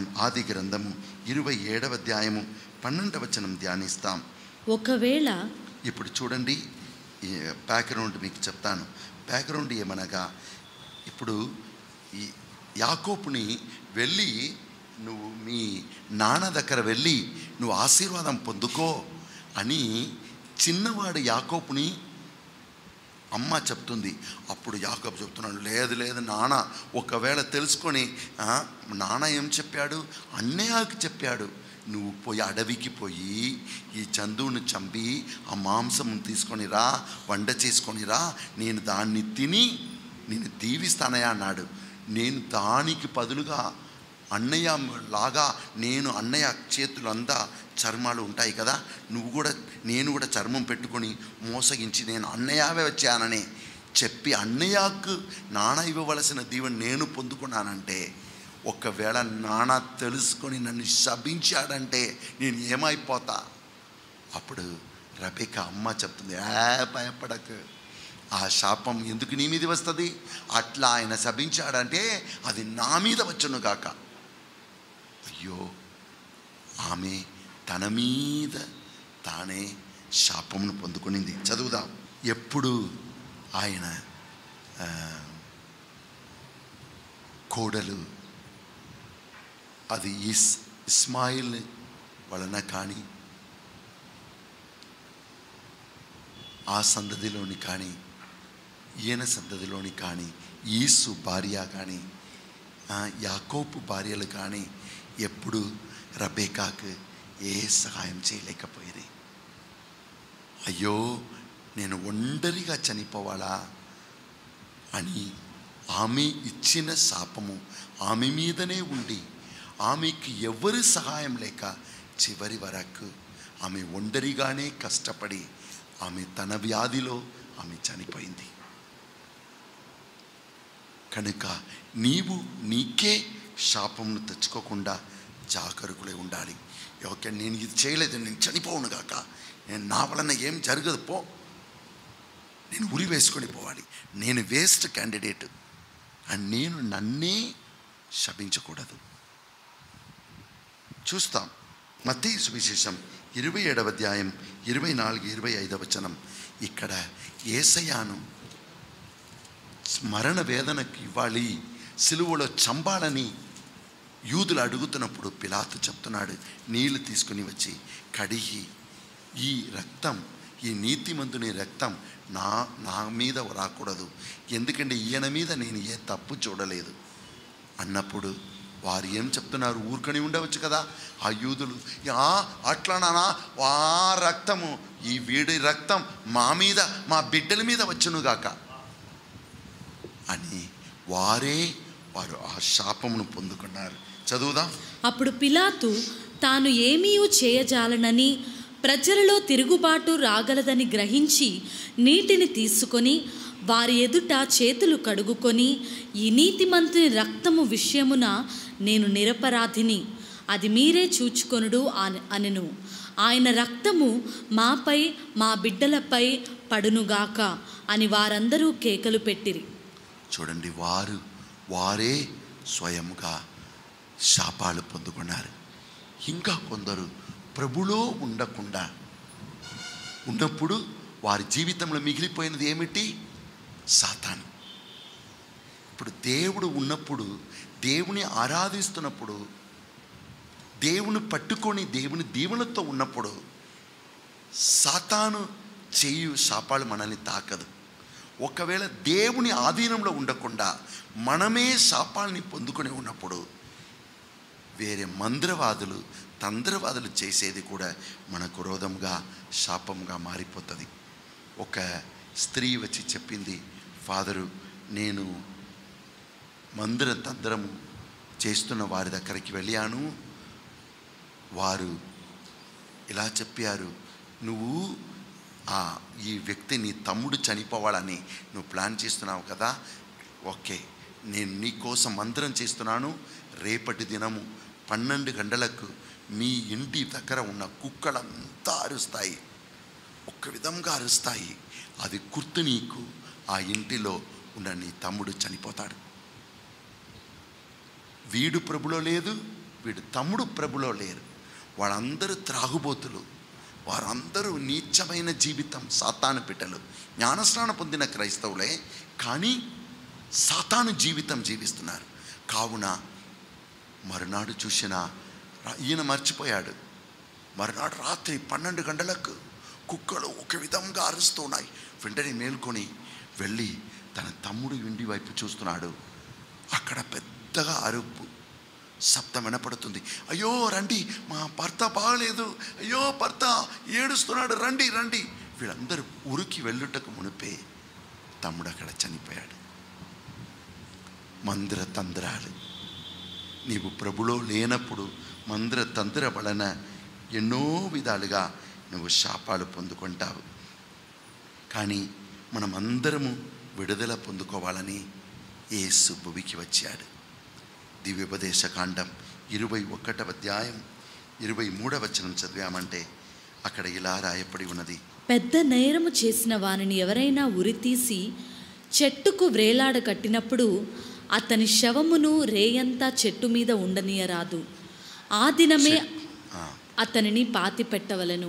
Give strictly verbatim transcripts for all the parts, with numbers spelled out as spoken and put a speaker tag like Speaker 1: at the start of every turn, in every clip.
Speaker 1: అధ్యాయం ఆది గ్రంథము ఇరవై ఏడవ అధ్యాయము పన్నెండవ వచనం ధ్యానిస్తాం.
Speaker 2: ఒకవేళ
Speaker 1: ఇప్పుడు చూడండి, బ్యాక్గ్రౌండ్ మీకు చెప్తాను. బ్యాక్గ్రౌండ్ ఏమనగా, ఇప్పుడు ఈ యాకోబుని వెళ్ళి నువ్వు మీ నాన్న దగ్గర వెళ్ళి నువ్వు ఆశీర్వాదం పొందుకో అని చిన్నవాడు యాకోబుని అమ్మ చెప్తుంది. అప్పుడు యాకోబు చెప్తున్నాడు, లేదు లేదు నాన్న, ఒకవేళ తెలుసుకొని నాన్న ఏం చెప్పాడు, అన్నయ్యకి చెప్పాడు, నువ్వు పోయి అడవికి పోయి ఈ జంతువుని చంపి ఆ మాంసం తీసుకొని రా, వంట చేసుకొని రా, నేను దాన్ని తిని నేను దీవిస్తానయ్యా అన్నాడు. నేను దానికి బదులుగా అన్నయ్య లాగా నేను అన్నయ్య చేతులంతా చర్మాలు ఉంటాయి కదా, నువ్వు కూడా నేను కూడా చర్మం పెట్టుకొని మోసగించి నేను అన్నయ్యవే వచ్చానని చెప్పి అన్నయ్యకు నాన్న ఇవ్వవలసిన దీవెన నేను పొందుకున్నానంటే, ఒకవేళ నాన్న తెలుసుకొని నన్ను శపించాడంటే నేను ఏమైపోతా? అప్పుడు రెబెకా అమ్మ చెప్తుంది, ఏ భయపడకు, ఆ శాపం ఎందుకు నీ మీద వస్తుంది? అట్లా ఆయన శపించాడంటే అది నా మీద వచ్చును గాక. అయ్యో, ఆమె తన మీద తానే శాపమును పొందుకునింది. చదువుదాం. ఎప్పుడు ఆయన కోడలు అది ఇస్ ఇస్మాయిల్ వలన కానీ ఆ సంతతిలోని కానీ ఈయన సంతతిలోని కానీ ఈసు భార్య కానీ యాకోబు భార్యలు కానీ ఎప్పుడు రెబెకాకు ఏ సహాయం చేయలేకపోయేది. అయ్యో, నేను ఒంటరిగా చనిపోవాలా అని ఆమె ఇచ్చిన శాపము ఆమె మీదనే ఉండి ఆమెకి ఎవరి సహాయం లేక చివరి వరకు ఆమె ఒంటరిగానే కష్టపడి ఆమె తన వ్యాధిలో ఆమె చనిపోయింది. కనుక నీవు నీకే శాపమును తెచ్చుకోకుండా జాగరూకులై ఉండాలి. ఓకే, నేను ఇది చేయలేదు, నేను చనిపోవును గాక, నేను నా వలన ఏం జరగదు పో, నేను ఉరి వేసుకొని పోవాలి, నేను వేస్ట్ క్యాండిడేట్ అని నేను నన్నే శపించకూడదు. చూస్తాం మత్తయి సువిశేషం ఇరవై ఏడవ అధ్యాయం ఇరవై నాలుగు ఇరవై ఐదవ వచనం. ఇక్కడ యేసయ్యను మరణ వేదనకి ఇవ్వాలి, సిలువలో చంపాలని యూదులు అడుగుతున్నప్పుడు పిలాతు చెప్తున్నాడు, నీళ్లు తీసుకుని వచ్చి కడిగి ఈ రక్తం, ఈ నీతిమంతుని రక్తం నా నా మీద రాకూడదు, ఎందుకంటే ఈయన మీద నేను ఏ తప్పు చూడలేదు అన్నప్పుడు వారు ఏం చెప్తున్నారు? ఊరుకొని ఉండవచ్చు కదా ఆ యూదులు, అట్లానా ఆ రక్తము, ఈ వీడి రక్తం మా మీద మా బిడ్డల మీద వచ్చునుగాక అని వారే వారు ఆ శాపమును పొందుకున్నారు. చదువుదాం.
Speaker 2: అప్పుడు పిలాతు తాను ఏమీ చేయజాలనని ప్రజలలో తిరుగుబాటు రాగలదని గ్రహించి నీటిని తీసుకొని వారి ఎదుట చేతులు కడుగుకొని, ఈ నీతిమంతుని రక్తము విషయమున నేను నిరపరాధిని, అది మీరే చూచుకొనుడు అనెను. ఆయన రక్తము మాపై మా బిడ్డలపై పడునుగాక అని వారందరూ కేకలు పెట్టిరి.
Speaker 1: చూడండి, వారు వారే స్వయంగా శాపాలు పొందుకున్నారు. ఇంకా కొందరు ప్రభులో ఉండకుండా ఉన్నప్పుడు వారి జీవితంలో మిగిలిపోయినది ఏమిటి? సాతాను. ఇప్పుడు దేవుడు ఉన్నప్పుడు, దేవుని ఆరాధిస్తున్నప్పుడు, దేవుని పట్టుకొని దేవుని దీవెనతో ఉన్నప్పుడు సాతాను చేయు శాపాలు మనల్ని తాకదు. ఒకవేళ దేవుని ఆధీనంలో ఉండకుండా మనమే శాపాలని పొందుకొని ఉన్నప్పుడు వేరే మంత్రవాదులు తంత్రవాదులు చేసేది కూడా మనకు విరోధంగా శాపంగా మారిపోతుంది. ఒక స్త్రీ వచ్చి చెప్పింది, ఫాదరు, నేను మందిర తంత్రము చేస్తున్న వారి దగ్గరికి వెళ్ళాను, వారు ఇలా చెప్పారు, నువ్వు ఈ వ్యక్తి నీ తమ్ముడు చనిపోవాలని నువ్వు ప్లాన్ చేస్తున్నావు కదా, ఓకే, నేను నీ కోసం మంత్రం చేస్తున్నాను, రేపటి దినము పన్నెండు గంటలకు మీ ఇంటి దగ్గర ఉన్న కుక్కలంతా అరుస్తాయి, ఒక్క విధంగా అరుస్తాయి, అది గుర్తు నీకు ఆ ఇంటిలో ఉన్న నీ తమ్ముడు చనిపోతాడు. వీడు ప్రభులో లేదు, వీడు తమ్ముడు ప్రభులో లేరు, వాళ్ళందరూ త్రాగుబోతులు, వారందరూ నీచమైన జీవితం, సాతాను పిట్టలు. జ్ఞానస్నానం పొందిన క్రైస్తవులే, కానీ సాతాను జీవితం జీవిస్తున్నారు. కావున మరునాడు చూసిన ఈయన మర్చిపోయాడు. మరునాడు రాత్రి పన్నెండు గంటలకు కుక్కలు ఒక విధంగా అరుస్తున్నాయి. వెంటనే మేల్కొని వెళ్ళి తన తమ్ముడు ఇంటి వైపు చూస్తున్నాడు. అక్కడ పెద్దగా అరుపు శబ్దం వినపడుతుంది. అయ్యో రండి, మా భర్త బాగలేదు, అయ్యో భర్త ఏడుస్తున్నాడు, రండి రండి. వీళ్ళందరూ ఉరికి వెళ్ళుటకు మునిపే తమ్ముడు అక్కడ చనిపోయాడు. మందిర తంత్రాలు. నీవు ప్రభులో లేనప్పుడు మందిర తంత్ర వలన ఎన్నో విధాలుగా నువ్వు శాపాలు పొందుకుంటావు. కానీ మనమందరము విడుదల పొందుకోవాలని యేసు భూమికి వచ్చాడు. దివ్యోపదేశ కాండం ఇరవై ఒకటవ అధ్యాయం ఇరవై మూడవ వచనం చదివామంటే అక్కడ ఇలా రాయపడి ఉన్నది.
Speaker 2: పెద్ద నేరము చేసిన వానిని ఎవరైనా ఉరితీసి చెట్టుకు వ్రేలాడ కట్టినప్పుడు అతని శవమును రేయంతా చెట్టు మీద ఉండనీయరాదు. ఆ దినమే అతనిని పాతి పెట్టవలను.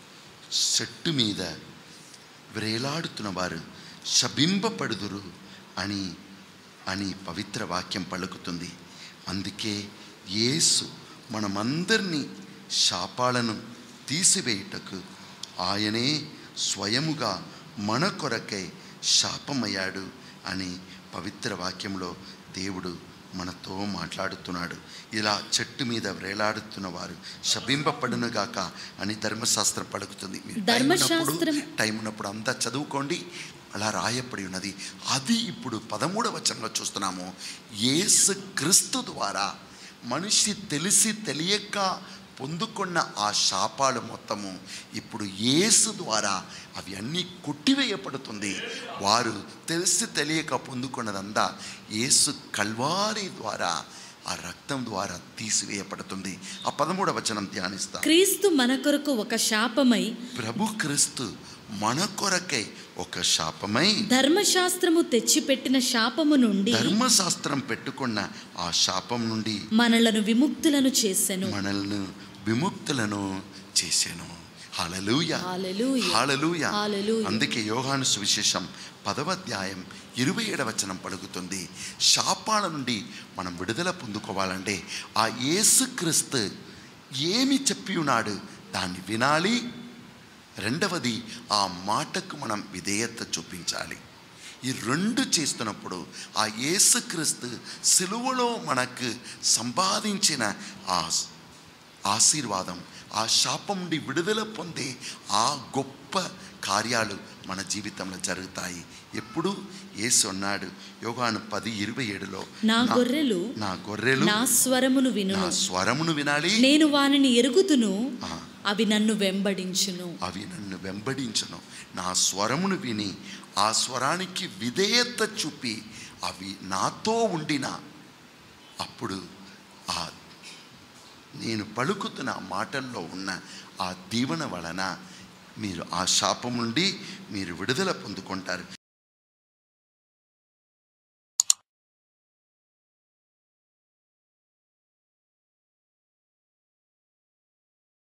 Speaker 1: చెట్టు మీద వ్రేలాడుతున్న వారు శపింపబడుదురు అని అని పవిత్ర వాక్యం పలుకుతుంది. అందుకే యేసు మనమందరినీ శాపాలను తీసివేయుటకు ఆయనే స్వయముగా మన కొరకై శాపమయ్యాడు అని పవిత్ర వాక్యంలో దేవుడు మనతో మాట్లాడుతున్నాడు. ఇలా చెట్టు మీద వ్రేలాడుతున్న వారు శపింపబడునుగాక అని ధర్మశాస్త్రం పలుకుతుంది.
Speaker 2: ధర్మశాస్త్రం
Speaker 1: టైం ఉన్నప్పుడు అంతా చదువుకోండి, అలా రాయపడి ఉన్నది. అది ఇప్పుడు పదమూడవ వచనంలో చూస్తున్నాము. యేసు క్రీస్తు ద్వారా మనిషి తెలిసి తెలియక పొందుకున్న ఆ శాపాలు మొత్తము ఇప్పుడు యేసు ద్వారా అవి అన్నీ కొట్టివేయబడుతుంది. వారు తెలిసి తెలియక పొందుకున్నదంతా యేసు కల్వారి ద్వారా, ఆ రక్తం ద్వారా తీసివేయబడుతుంది. ఆ పదమూడవ వచనం ధ్యానిస్తాం.
Speaker 2: క్రీస్తు మన కొరకు ఒక శాపమై,
Speaker 1: ప్రభు క్రీస్తు మన కొరకై ఒక శాపమై,
Speaker 2: ధర్మశాస్త్రము తెచ్చిపెట్టిన శాపము నుండి,
Speaker 1: ధర్మశాస్త్రం పెట్టుకున్న ఆ శాపం నుండి
Speaker 2: మనలను విముక్తులను చేసెను
Speaker 1: మనల్ని విముక్తులను చేసెను. హల్లెలూయా,
Speaker 2: హల్లెలూయా,
Speaker 1: హల్లెలూయా.
Speaker 2: హల్లెలూయా.
Speaker 1: అందుకే యోహాను సువిశేషం పదవ అధ్యాయం ఇరవై ఏడవ వచనం పలుకుతుంది. శాపాల నుండి మనం విడుదల పొందుకోవాలంటే ఆ యేసుక్రీస్తు ఏమి చెప్పి ఉన్నాడు దాన్ని వినాలి. రెండవది, ఆ మాటకు మనం విధేయత చూపించాలి. ఈ రెండు చేస్తున్నప్పుడు ఆ యేసుక్రీస్తు సిలువలో మనకు సంపాదించిన ఆ ఆశీర్వాదం, ఆ శాపం నుండి విడుదల పొందే ఆ గొప్ప కార్యాలు మన జీవితంలో జరుగుతాయి. ఎప్పుడు యేసు అన్నాడు యోహాను పది ఇరవై ఏడులో,
Speaker 2: నా గొర్రెలు
Speaker 1: నా గొర్రెలు
Speaker 2: నా స్వరమును వినును,
Speaker 1: నా స్వరమును వినాలి,
Speaker 2: నేను వానిని ఎరుగుదును, అవి నన్ను వెంబడించును
Speaker 1: అవి నన్ను వెంబడించును. నా స్వరమును విని ఆ స్వరానికి విధేయత చూపి అవి నాతో ఉండిన అప్పుడు ఆ నేను పలుకుతున్న మాటల్లో ఉన్న ఆ దీవెన వలన మీరు ఆ శాపం నుండి మీరు విడుదల పొందుకుంటారు.